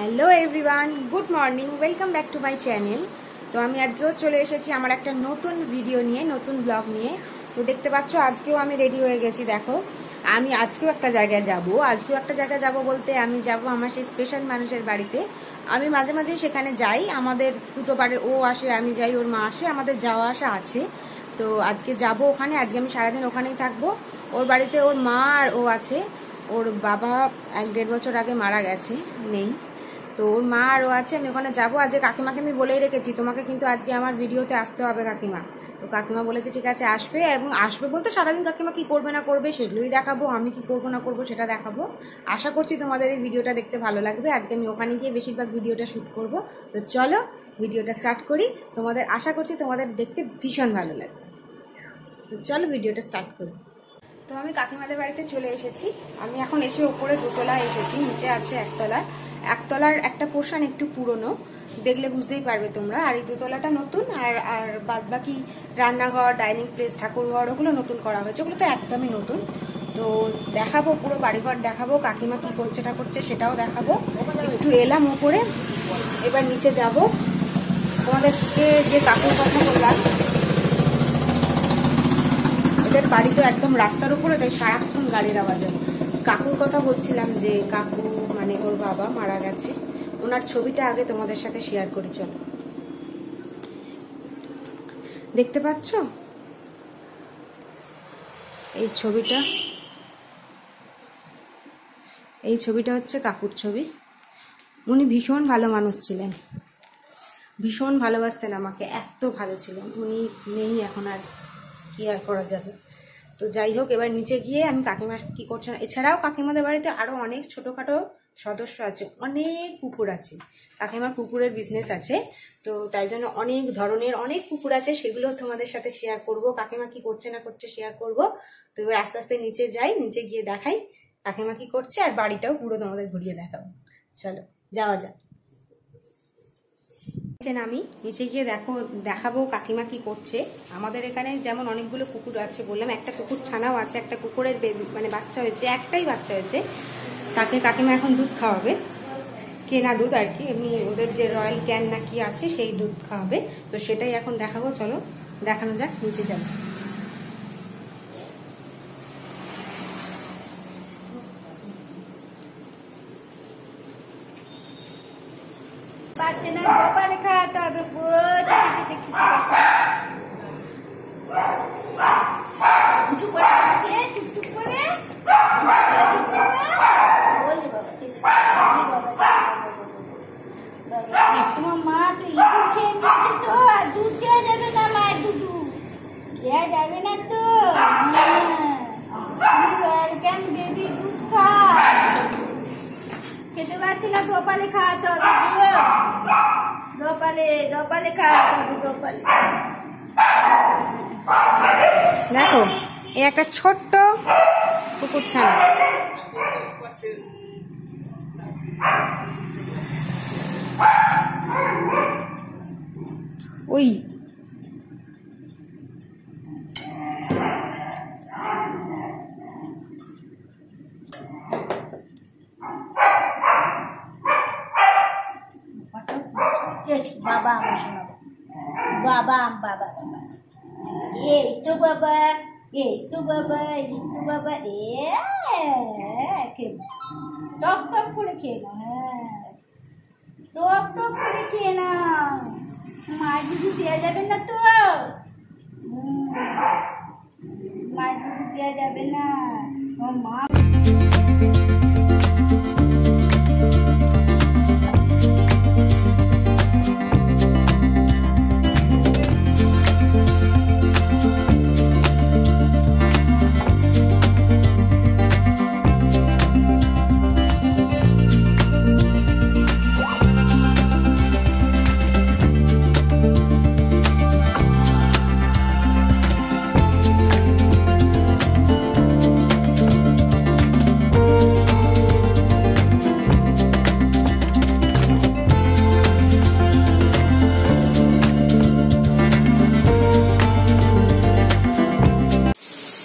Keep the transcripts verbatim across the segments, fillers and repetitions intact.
Hello everyone good morning welcome back to my channel. तो আমি আজকেও চলে এসেছি আমার একটা নতুন ভিডিও নিয়ে, নতুন ব্লগ নিয়ে। তো দেখতে পাচ্ছ আজকেও আমি রেডি হয়ে গেছি। দেখো আমি আজকেও একটা জায়গায় যাব, আজকেও একটা জায়গায় যাব বলতে আমি যাব আমার সেই স্পেশাল মানুষের বাড়িতে। আমি মাঝে মাঝে সেখানে যাই, আমাদের দুটো বাড়ি, ও আসে আমি যাই, ওর মা আসে, আমাদের যাওয়া আসা আছে। তো আজকে যাব ওখানে, আজকে আমি সারাদিন ওখানেই থাকবো। ওর বাড়িতে ওর মা আর ও আছে, ওর বাবা এক দেড় বছর আগে মারা গেছে, নেই। তো ওর মা আরও আছে, আমি ওখানে যাবো। আজকে কাকিমাকে আমি বলেই রেখেছি তোমাকে কিন্তু আজকে আমার ভিডিওতে আসতে হবে কাকিমা। তো কাকিমা বলেছে ঠিক আছে আসবে, এবং আসবে বলতে সারাদিন কাকিমা কি করবে না করবে সেগুলোই দেখাবো, আমি কি করবো না করবো সেটা দেখাবো। আশা করছি তোমাদের এই ভিডিওটা দেখতে ভালো লাগবে। আজকে আমি ওখানে গিয়ে বেশিরভাগ ভিডিওটা শ্যুট করব। তো চলো ভিডিওটা স্টার্ট করি, তোমাদের আশা করছি তোমাদের দেখতে ভীষণ ভালো লাগবে। তো চলো ভিডিওটা স্টার্ট করি। তো আমি কাকিমাদের বাড়িতে চলে এসেছি। আমি এখন এসে ওপরে দোতলায় এসেছি, নিচে আছে একতলা। একতলার একটা পোর্শন একটু পুরনো, দেখলে বুঝতেই পারবে তোমরা। আর এই দোতলাটা নতুন, আর আর বাদ বাকি রান্নাঘর, ডাইনিং প্লেস, ঠাকুরঘর ওগুলো নতুন করা হয়েছে, ওগুলো তো একদমই নতুন। তো দেখাবো, পুরো বাড়িঘর দেখাবো, কাকিমা কি করছে না করছে সেটাও দেখাবো। একটু এলাম ওপরে, এবার নিচে যাব। তোমাদেরকে যে কাকুর কথা বললাম, ওদের বাড়ি তো একদম রাস্তার উপরে, তাই সারাক্ষণ গাড়ির আওয়াজ হয়। কাকুর কথা বলছিলাম যে কাকু মানে ওর বাবা মারা গেছে, ওনার ছবিটা আগে তোমাদের সাথে শেয়ার করি। চলো, দেখতে পাচ্ছ এই ছবিটা, এই ছবিটা হচ্ছে কাকুর ছবি। উনি ভীষণ ভালো মানুষ ছিলেন, ভীষণ ভালোবাসতেন আমাকে, এত ভালো ছিলেন। উনি নেই এখন, আর কি আর করা যাবে। তো যাই হোক, এবার নিচে গিয়ে আমি কাকিমা কি করছে না, এছাড়াও কাকিমাদের বাড়িতে আরো অনেক ছোটখাটো সদস্য আছে, অনেক কুকুর আছে। কাকিমার কুকুরের বিজনেস আছে, তো তাই জন্য অনেক ধরনের অনেক কুকুর আছে, সেগুলো তোমাদের সাথে শেয়ার করব। কাকিমা কি করছে না করছে শেয়ার করব। তো এবার আস্তে আস্তে নিচে যাই, নিচে গিয়ে দেখাই কাকিমা কি করছে, আর বাড়িটাও পুরো তোমাদের ঘুরিয়ে দেখাবো। চলো যাওয়া যাক। আমি নিচে গিয়ে দেখো দেখাবো কাকিমা কি করছে। আমাদের এখানে যেমন অনেকগুলো কুকুর আছে, বললাম একটা কুকুর ছানাও আছে, একটা কুকুরের বেবি মানে বাচ্চা হয়েছে, একটাই বাচ্চা হয়েছে। তাকে কাকিমা এখন দুধ খাওয়াবে, কেনা দুধ আর কি, এমনি ওদের যে রয়্যাল ক্যান না কি আছে সেই দুধ খাওয়াবে। তো সেটাই এখন দেখাবো, চলো দেখানো যাক, নিচে যাবো। বাচ্চা না গোপালে খাওয়াতে হবে, চুপ করে চুপ করে তোমার মা তো ইঁদুর খেয়ে নিচ্ছে, তো আর দুধ দেওয়া যাবে না, মায়ের দুধ দেওয়া যাবে না তো। কেন বেবি দুধ খা, খেতে পারছি না, গোপালে খাওয়াতে হবে, গোপালে গোপালে খাওয়াতে হবে, গোপালে। দেখো এই একটা ছোট্ট কুকুর ছানা, ওই বাবা আমার শোনাবো, বাবা বাবা বাবা, এই তো বাবা, এই তো বাবা, এই তো বাবা, এ টক টক করে খেয়ে নাও, হ্যাঁ টক টক করে খেয়ে নাও। মায়ের দুধ দেওয়া যাবে না তো, মায়ের দুধ দেওয়া যাবে না, ও মা।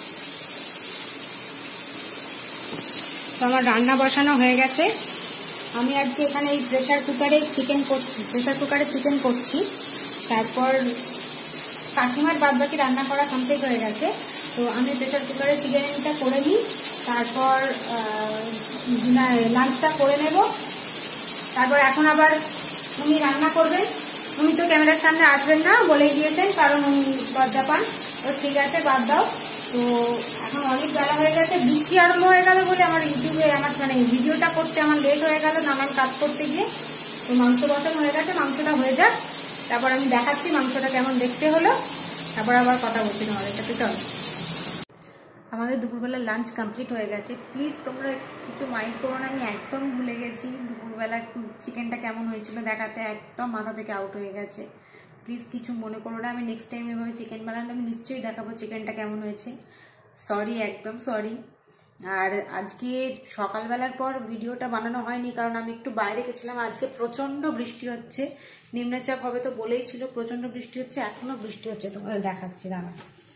আমার রান্না বসানো হয়ে গেছে, আমি আজকে এখানে এই প্রেসার কুকারে চিকেন করছি প্রেসার কুকারে চিকেন করছি। তারপর কাকিমার বাদ বাকি রান্না করা কমপ্লিট হয়ে গেছে, তো আমি প্রেসার কুকারে চিকেনটা করে নিই, তারপর লাঞ্চটা করে নেব। তারপর এখন আবার উনি রান্না করবেন। উনি তো ক্যামেরার সামনে আসবেন না বলে দিয়েছেন, কারণ উনি লজ্জা পান। তো ঠিক আছে, বাদ দাও। তো এখন অনেক বেলা হয়ে গেছে, বৃষ্টি আরম্ভ হয়ে গেল বলে আমার ইউটিউবে আমার মানে ভিডিওটা করতে আমার লেট হয়ে গেল নানান কাজ করতে গিয়ে। তো মাংস বসানো হয়ে গেছে, মাংসটা হয়ে যাক, তারপর আমি দেখাচ্ছি মাংসটা কেমন দেখতে হলো, তারপর আবার কথা বলছি তোমাদের সাথে। চলো, আমাদের দুপুরবেলা লাঞ্চ কমপ্লিট হয়ে গেছে। প্লিজ তোমরা একটু মাইন্ড করো না, আমি একদম ভুলে গেছি দুপুরবেলা চিকেনটা কেমন হয়েছিল দেখাতে, একদম মাথা থেকে আউট হয়ে গেছে। প্লিজ কিছু মনে করো না, আমি নেক্সট টাইম এভাবে চিকেন বানালে আমি নিশ্চয়ই দেখাবো চিকেনটা কেমন হয়েছে। সরি, একদম সরি। আর আজকে সকালবেলার পর ভিডিওটা বানানো হয়নি, কারণ আমি একটু বাইরে গেছিলাম। আজকে প্রচন্ড বৃষ্টি হচ্ছে, নিম্নচাপ হবে তো বলেই ছিল, প্রচন্ড বৃষ্টি হচ্ছে, এখনো বৃষ্টি হচ্ছে, তোমাদের দেখাচ্ছি দাঁড়া।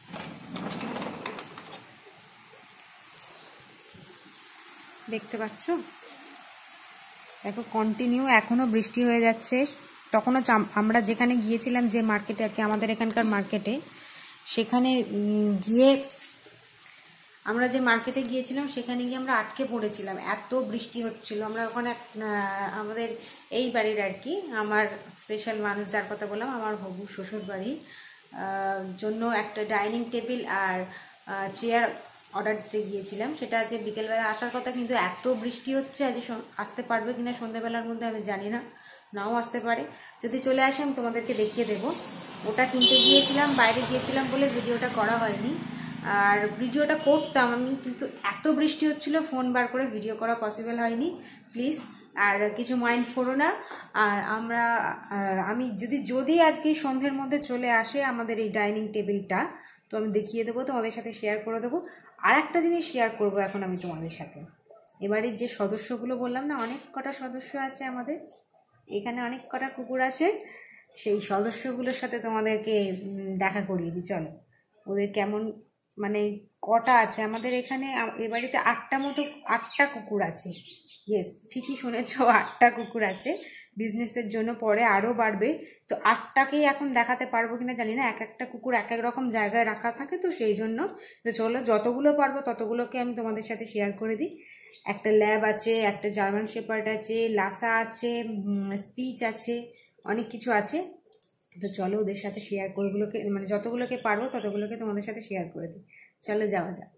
দেখতে পাচ্ছ, দেখো কন্টিনিউ এখনো বৃষ্টি হয়ে যাচ্ছে। তখনও আমরা যেখানে গিয়েছিলাম, যে মার্কেটে আর কি, আমাদের এখানকার মার্কেটে, সেখানে গিয়ে আমরা যে মার্কেটে গিয়েছিলাম সেখানে গিয়ে আমরা আটকে পড়েছিলাম, এত বৃষ্টি হচ্ছিল। আমরা ওখানে আমাদের এই বাড়ির আর কি, আমার স্পেশাল মানুষ যার কথা বললাম, আমার হবু শ্বশুর বাড়ির জন্য একটা ডাইনিং টেবিল আর চেয়ার অর্ডার দিতে গিয়েছিলাম। সেটা আজ বিকেলবেলা আসার কথা, কিন্তু এত বৃষ্টি হচ্ছে আজ আসতে পারবে কিনা সন্ধ্যাবেলার মধ্যে আমি জানি না, নাও আসতে পারে। যদি চলে আসে আমি তোমাদেরকে দেখিয়ে দেবো। ওটা কিনতে গিয়েছিলাম, বাইরে গিয়েছিলাম বলে ভিডিওটা করা হয়নি। আর ভিডিওটা করতাম আমি, কিন্তু এত বৃষ্টি হচ্ছিল ফোন বার করে ভিডিও করা পসিবল হয়নি। প্লিজ আর কিছু মাইন্ড করো না। আর আমরা আমি যদি যদি আজকে সন্ধ্যের মধ্যে চলে আসে আমাদের এই ডাইনিং টেবিলটা, তো আমি দেখিয়ে দেবো, তোমাদের সাথে শেয়ার করে দেবো। আর একটা জিনিস শেয়ার করবো এখন আমি তোমাদের সাথে। এবারে যে সদস্যগুলো বললাম না, অনেক কটা সদস্য আছে আমাদের এখানে, অনেক কটা কুকুর আছে, সেই সদস্যগুলোর সাথে তোমাদেরকে দেখা করিয়ে দিই। চলো, ওদের কেমন মানে কটা আছে আমাদের এখানে। এ বাড়িতে আটটা মতো আটটা কুকুর আছে। ইয়েস, ঠিকই শুনেছ, আটটা কুকুর আছে। বিজনেসের জন্য পরে আরও বাড়বে, তো আটটাকেই এখন দেখাতে পারবো কিনা জানি না, এক একটা কুকুর এক এক রকম জায়গায় রাখা থাকে, তো সেই জন্য তো চলো যতগুলো পারবো ততগুলোকে আমি তোমাদের সাথে শেয়ার করে দিই। একটা ল্যাব আছে, একটা জার্মান শেপার্ড আছে, লাসা আছে, স্পিচ আছে, অনেক কিছু আছে। তো চলো ওদের সাথে শেয়ার করে ওগুলোকে মানে যতগুলোকে পারবো ততগুলোকে তোমাদের সাথে শেয়ার করে দিই। চলো যাওয়া যাক।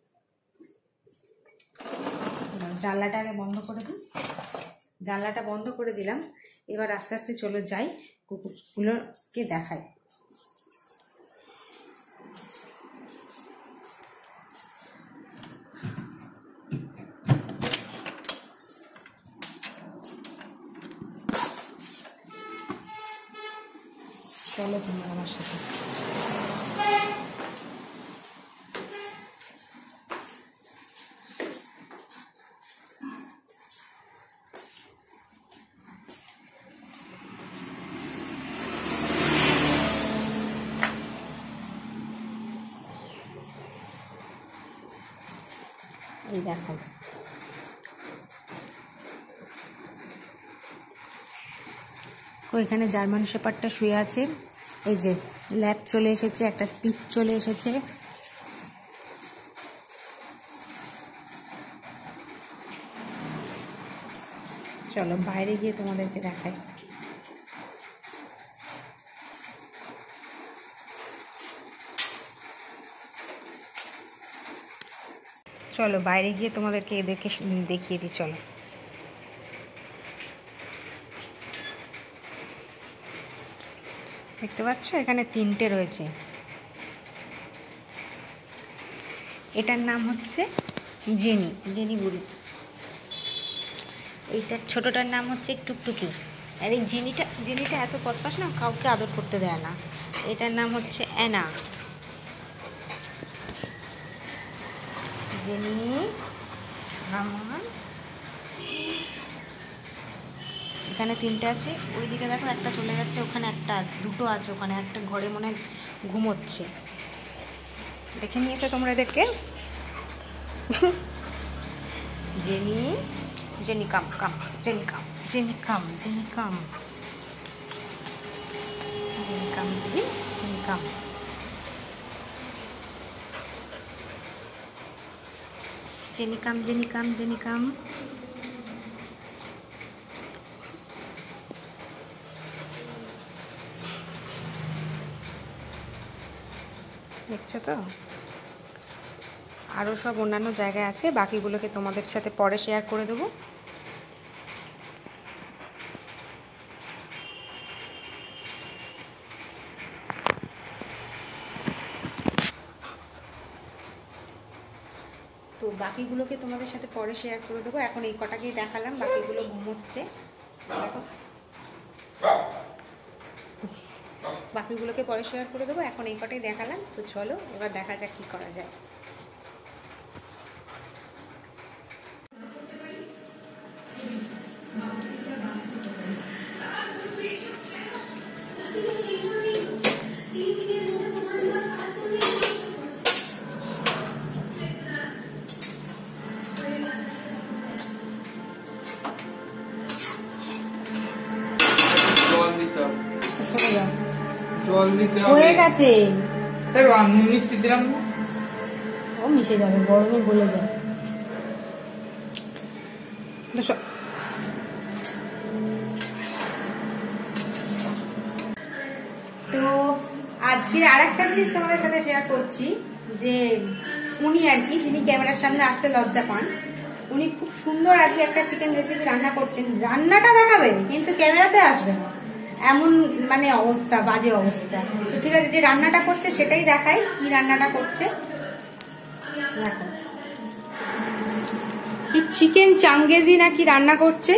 জানলাটা আগে বন্ধ করে দিই, জানলাটা বন্ধ করে দিলাম। এবার আস্তে আস্তে চলো যাই, কুকুরগুলোকে দেখাই। চলো তুমি আমার সাথে। এই দেখো, ওইখানে জার্মান শেপার্ডটা শুয়ে আছে। এই যে ল্যাব চলে এসেছে, একটা স্পিচ চলে এসেছে। চলো বাইরে গিয়ে তোমাদেরকে দেখাই। চলো বাইরে গিয়ে তোমাদেরকে এদেরকে দেখিয়ে দিই। চলো, দেখতে পাচ্ছ এখানে তিনটে রয়েছে। এটার নাম হচ্ছে জেনি, জেনি বুড়ি। এইটার ছোটোটার নাম হচ্ছে টুকটুকি। আর এই জেনিটা জেনিটা এত বদমাশ না, কাউকে আদর করতে দেয় না। এটার নাম হচ্ছে অ্যানা। জেনি আমার এখানে তিনটে আছে, ওইদিকে দেখো একটা চলে যাচ্ছে, ওখানে একটা দুটো আছে, ওখানে একটা ঘরে মনে হয় ঘুমোচ্ছে। দেখে নিয়েছো তোমরা এদেরকে? Jenny Jenny come come Jenny come. Chini come Chini come Chini কাম দিবি চিনি come Chini come Chini come Chini কাম দেখছো তো আরও সব অন্যান্য জায়গায় আছে, বাকিগুলোকে তোমাদের সাথে পরে শেয়ার করে দেবো। তো বাকিগুলোকে তোমাদের সাথে পরে শেয়ার করে দেবো। এখন এই কটাকেই দেখালাম, বাকিগুলো ঘুমোচ্ছে। দেখো বাকিগুলোকে পরে শেয়ার করে দেবো, এখন এই কটাই দেখালাম। তো চলো এবার দেখা যাক কী করা যায়। জল দিতে হয়ে গেছে, তাই নুন মিষ্টি দিলাম না, ও মিশে যাবে, গরমে গলে যায়। তো আজকে আর একটা জিনিস তোমাদের সাথে শেয়ার করছি, যে উনি আর কি, যিনি ক্যামেরার সামনে আসতে লজ্জা পান, উনি খুব সুন্দর আজকে একটা চিকেন রেসিপি রান্না করছেন। রান্নাটা দেখাবে কিন্তু ক্যামেরাতে আসবে না, এমন মানে অবস্থা, বাজে অবস্থা। তো ঠিক আছে, যে রান্নাটা করছে সেটাই দেখাই, কি রান্নাটা করছে দেখো। কি চিকেন চাঙ্গেজি নাকি রান্না করছে,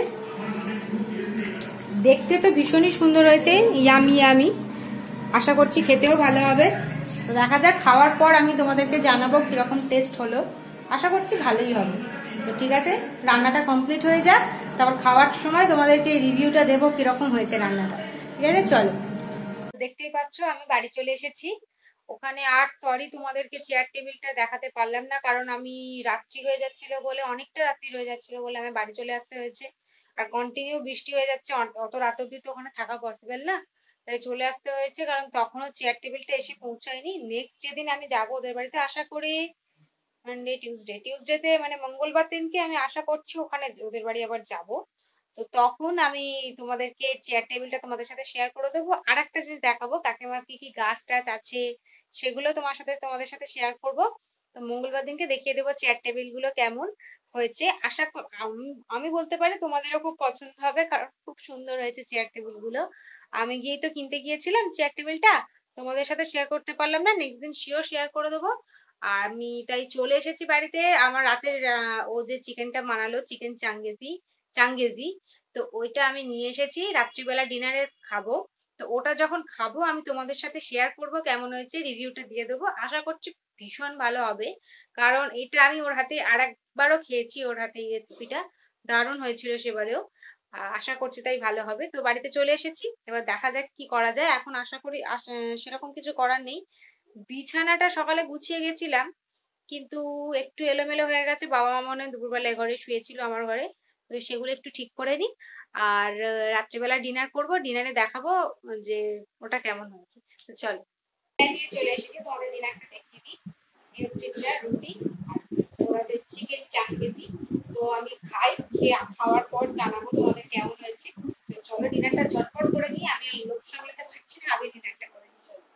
দেখতে তো ভীষণই সুন্দর হয়েছে, ইয়ামি ইয়ামি। আশা করছি খেতেও ভালো হবে। তো দেখা যাক, খাওয়ার পর আমি তোমাদেরকে জানাবো কিরকম টেস্ট হলো। আশা করছি ভালোই হবে। তো ঠিক আছে, রান্নাটা কমপ্লিট হয়ে যাক, তারপর খাওয়ার সময় তোমাদেরকে রিভিউটা দেবো কিরকম হয়েছে রান্নাটা। ঠিক আছে, চলো। দেখতেই পাচ্ছ আমি বাড়ি চলে এসেছি। ওখানে আর সরি তোমাদেরকে চেয়ার টেবিলটা দেখাতে পারলাম না, কারণ আমি রাত্রি হয়ে যাচ্ছিল বলে, অনেকটা রাত্রি হয়ে যাচ্ছিল বলে আমি বাড়ি চলে আসতে হয়েছে। আর কন্টিনিউ বৃষ্টি হয়ে যাচ্ছে, অত রাত অব্দি তো ওখানে থাকা পসিবল না, তাই চলে আসতে হয়েছে। কারণ তখনও চেয়ার টেবিলটা এসে পৌঁছায়নি। নেক্সট যেদিন আমি যাবো ওদের বাড়িতে, আশা করি মানডে টিউসডে টিউসডেতে মানে মঙ্গলবার দিনকে আমি আশা করছি ওখানে ওদের বাড়ি আবার যাব। তো তখন আমি তোমাদেরকে চেয়ার টেবিলটা তোমাদের সাথে শেয়ার করে দেবো। আর একটা জিনিস দেখাবো, কাকিমার কি কি গাছ টাছ আছে সেগুলো তোমার সাথে তোমাদের সাথে শেয়ার করব। তো মঙ্গলবার দিনকে দেখিয়ে দেবো চেয়ার টেবিল গুলো কেমন হয়েছে। আশা আমি বলতে পারি তোমাদেরও খুব পছন্দ হবে, কারণ খুব সুন্দর হয়েছে চেয়ার টেবিল গুলো। আমি গিয়ে তো কিনতে গিয়েছিলাম চেয়ার টেবিলটা, তোমাদের সাথে শেয়ার করতে পারলাম না, নেক্সট দিন শিওর শেয়ার করে দেবো। আমি তাই চলে এসেছি বাড়িতে। আমার রাতের ও যে চিকেনটা বানালো, চিকেন চাঙ্গেজি চাঙ্গেজি তো ওইটা আমি নিয়ে এসেছি, রাত্রিবেলা ডিনারে খাবো। তো ওটা যখন খাবো আমি তোমাদের সাথে শেয়ার করব কেমন হয়েছে, রিভিউটা দিয়ে দেবো। আশা করছি ভীষণ ভালো হবে, কারণ এটা আমি ওর হাতে আর একবারও খেয়েছি, ওর হাতে এই রেসিপিটা দারুণ হয়েছিল সেবারেও। আশা করছি তাই ভালো হবে। তো বাড়িতে চলে এসেছি, এবার দেখা যাক কি করা যায়। এখন আশা করি সেরকম কিছু করার নেই। বিছানাটা সকালে গুছিয়ে গেছিলাম, কিন্তু একটু এলোমেলো হয়ে গেছে। বাবা মা মনে হয় দুপুরবেলা ঘরে শুয়েছিল আমার ঘরে, তো সেগুলো একটু ঠিক করে নি। আর রাত্রিবেলা ডিনার করব, ডিনারে দেখাবো যে ওটা কেমন হয়েছে। তো চলো নিয়ে চলে এসেছি, তোমাদের ডিনারটা দেখিয়ে দিই। এই হচ্ছে ডিনার, রুটি আর চিকেন চাঙ্গেজি। তো আমি খাই, খেয়ে খাওয়ার পর জানাবো তোমাদের কেমন হয়েছে। তো চলো ডিনারটা ঝটপট করে নিই, আমি লোক সামলাতে পারছি না, আমি ডিনারটা করে নিই। চলো।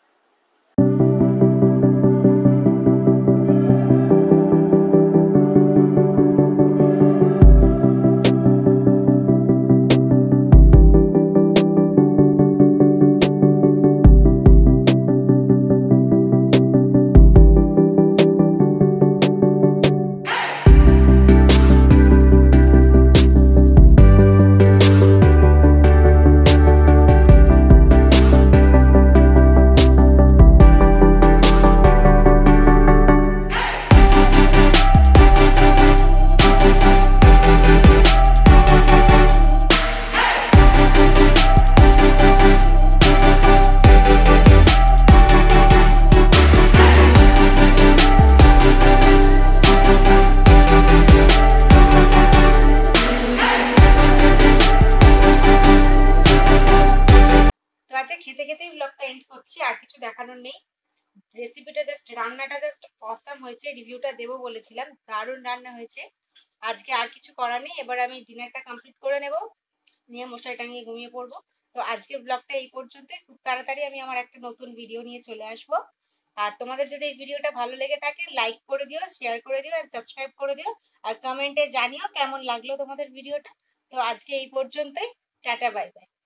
এন্ড করছি, আর কিছু দেখানোর নেই। রেসিপিটা জাস্ট, রান্নাটা জাস্ট অসাম হয়েছে, রিভিউটা দেবো বলেছিলাম, দারুণ রান্না হয়েছে। আজকে আর কিছু করার নেই, এবার আমি ডিনারটা কমপ্লিট করে নেব, নিয়ে মশারি টাঙিয়ে ঘুমিয়ে পড়বো। তো আজকের ব্লগটা এই পর্যন্ত, খুব তাড়াতাড়ি আমি আমার একটা নতুন ভিডিও নিয়ে চলে আসবো। আর তোমাদের যদি এই ভিডিওটা ভালো লেগে থাকে লাইক করে দিও, শেয়ার করে দিও, আর সাবস্ক্রাইব করে দিও, আর কমেন্টে জানিও কেমন লাগলো তোমাদের ভিডিওটা। তো আজকে এই পর্যন্তই, টাটা বাই বাই।